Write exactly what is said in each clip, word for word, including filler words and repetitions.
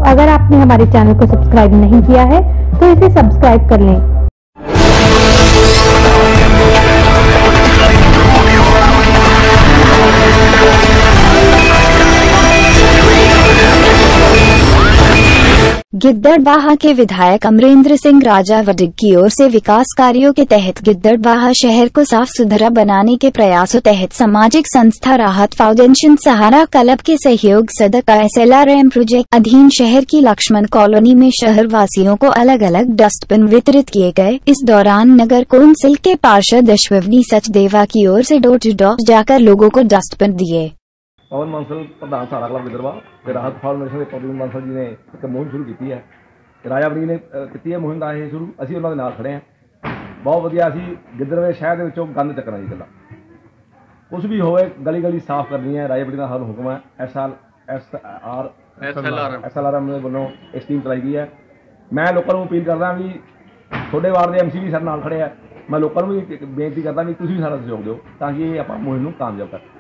अगर आपने हमारे चैनल को सब्सक्राइब नहीं किया है तो इसे सब्सक्राइब कर लें। गिद्दड़बाहा के विधायक अमरेंद्र सिंह राजा वडिग की ओर से विकास कार्यों के तहत गिद्दड़बाहा शहर को साफ सुथरा बनाने के प्रयासों तहत सामाजिक संस्था राहत फाउंडेशन सहारा क्लब के सहयोग सदका S L R M project अधीन शहर की लक्ष्मण कॉलोनी में शहर वासियों को अलग अलग डस्टबिन वितरित किए गए। इस दौरान नगर कौंसिल के पार्षद अश्विनी सचदेवा की ओर से डोर टू डोर जाकर लोगों को डस्टबिन दिए। पवन बांसल प्रधान सहारा क्लब गिद्दड़बाहा ते राहत फाउंडेशन के पवन बांसल जी ने एक मुहिम शुरू की है। राजा वड़िंग ने की है मुहिम का ये शुरू, असीं उन्हां दे नाल खड़े हैं। बहुत वधिया असीं गिद्दड़बाहा शहर दे विचों गंद चकना जी गल्ला कुछ भी होवे गली गली साफ करनी है। राजा वड़िंग का हर हुक्म है। S L S R S L R M वालों एक स्कीम चलाई गई है। मैं लोगों को अपील करदा भी थोड़े वार्ड के एम सी भी साडे नाल खड़े हैं। मैं लोगों को भी बेनती करदा भी तुसीं भी साडा सहयोग दिओ ताकि आपां मुहिम नूं कामयाब कर।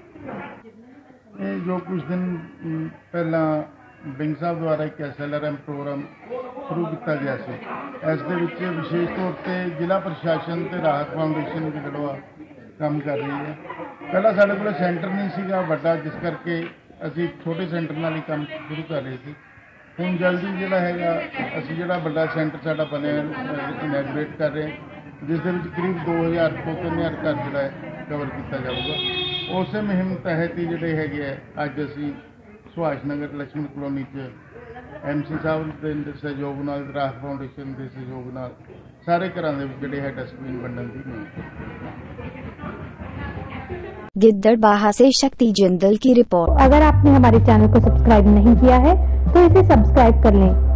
जो कुछ दिन पहला बिंग साहब द्वारा एक S L R M programme शुरू किया गया से इस दे विच विशेष तौर पर जिला प्रशासन ते राहत फाउंडेशन गिद्दड़बाहा काम कर रही है। पहला साडे कोल सेंटर नहीं सीगा वड्डा, जिस करके असीं छोटे सेंटर नाल ही काम शुरू कर रहे थे। हुण जल्दी जिहड़ा हैगा असीं जिहड़ा वड्डा सेंटर साडा बनिया इनैगोरेट कर रहे हैं, जिस दे विच करीब दो हज़ार तो तीन हज़ार घर जिहड़ा है कवर किया जाऊगा। उस मुहिम तहत ही जोड़े है अज असी Subhash Nagar Laxman colony M C साहब के सहयोग नाल राहत फाउंडेशन के सहयोग नाल सारे घरों के जोड़े है डस्टबिन वंडन की मुहिम। गिद्दड़बाहा से शक्ति जिंदल की रिपोर्ट। अगर आपने हमारे चैनल को सब्सक्राइब नहीं किया है तो इसे सब्सक्राइब कर लें।